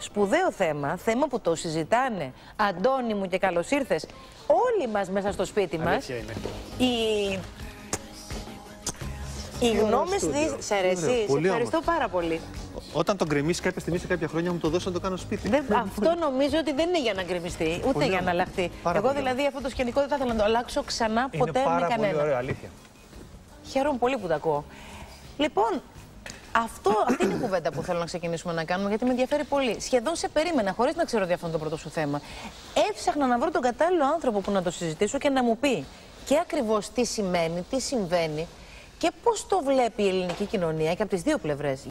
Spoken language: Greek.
σπουδαίο θέμα, θέμα που το συζητάνε, Αντώνη μου και καλώς ήρθες, όλοι μας μέσα στο σπίτι μας. Οι γνώμες της... Σ' αρέσει, σε ευχαριστώ πάρα πολύ. Όταν τον γκρεμίσει κάποια στιγμή σε κάποια χρόνια μου το δώσω να το κάνω σπίτι. Αυτό νομίζω ότι δεν είναι για να γκρεμιστεί, ούτε για να αλλάχτεί. Εγώ δηλαδή αυτό το σκηνικό δεν θα ήθελα να το αλλάξω ξανά ποτέ με κανένα. Είναι πάρα πολύ ωραίο, αλήθεια. Χαίρομαι πολύ που τα ακούω. Λοιπόν, αυτή είναι η κουβέντα που θέλω να ξεκινήσουμε να κάνουμε, γιατί με ενδιαφέρει πολύ. Σχεδόν σε περίμενα, χωρίς να ξέρω ότι αυτό είναι το πρώτο σου θέμα. Έψαχνα να βρω τον κατάλληλο άνθρωπο που να το συζητήσω και να μου πει και ακριβώς τι σημαίνει, τι συμβαίνει και πώς το βλέπει η ελληνική κοινωνία και από τις δύο πλευρές.